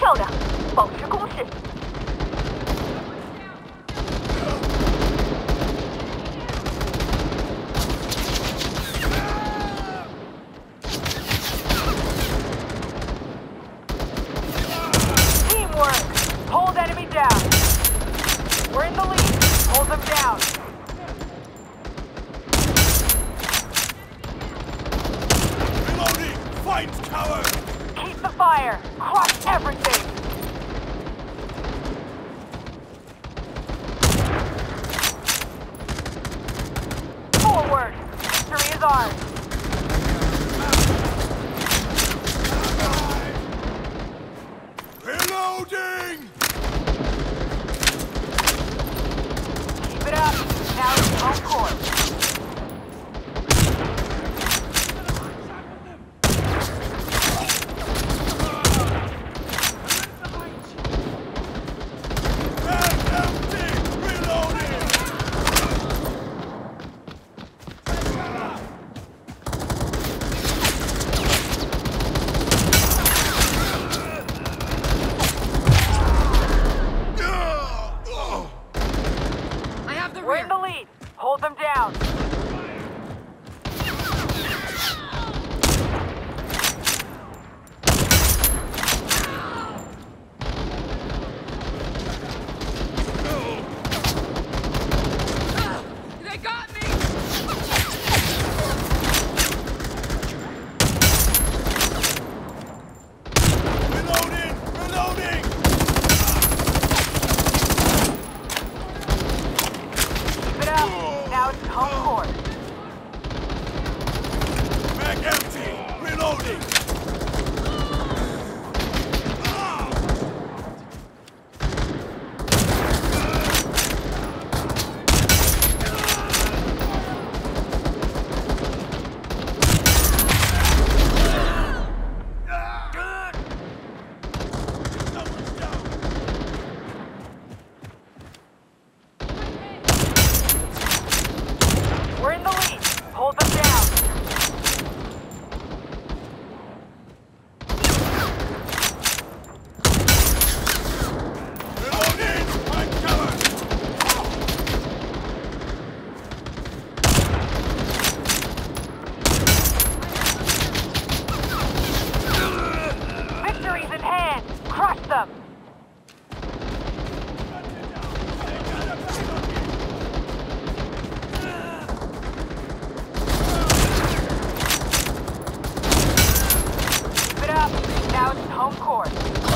漂亮，保持攻势。Teamwork. Hold enemy down. We're in the lead. Hold them down. Reloading! Fight, coward! Keep the fire. Crush everything. Forward. Victory is ours. Reloading! Keep it up. Now it's home court. Back empty! Reloading! I have the We're rear. in the lead. Hold them down. They got me! Reloading! Reloading! Keep it up. Now it's home court. Back empty! Reloading! Someone's down! We're in the lead. Hold them down. Reloading! Fight, coward! Victory's in hand. Crush them. Keep it up. Now it's home court.